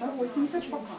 80 пока.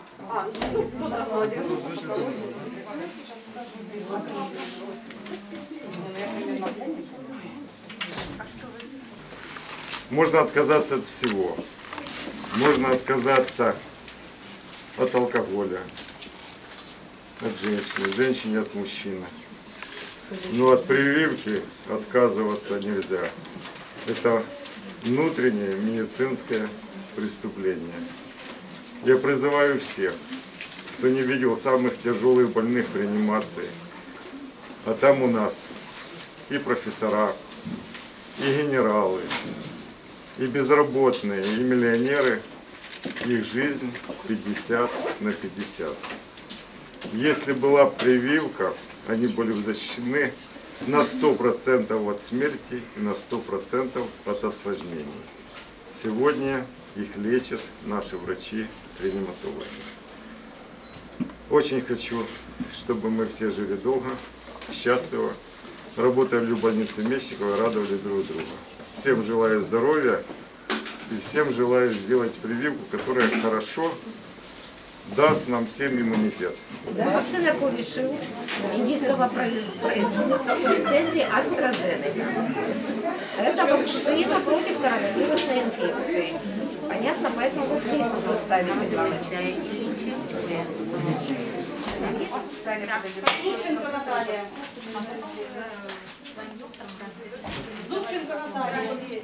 Можно отказаться от всего. Можно отказаться от алкоголя, от женщины, женщине от мужчины. Но от прививки отказываться нельзя. Это внутреннее медицинское преступление. Я призываю всех, кто не видел самых тяжелых больных в реанимации, а там у нас и профессора, и генералы, и безработные, и миллионеры, их жизнь 50/50. Если была прививка, они были защищены на 100% от смерти и на 100% от осложнений. Сегодня их лечат наши врачи-реаниматологи. Очень хочу, чтобы мы все жили долго, счастливо, работали в больнице Мечникова и радовали друг друга. Всем желаю здоровья и всем желаю сделать прививку, которая хорошо даст нам всем иммунитет. Вакцина Covishield индийского производства по лицензии AstraZeneca. Это вакцина против коронавирусной инфекции. Понятно, поэтому вот здесь нужно ставить. Зубченко Наталья. Зубченко Наталья.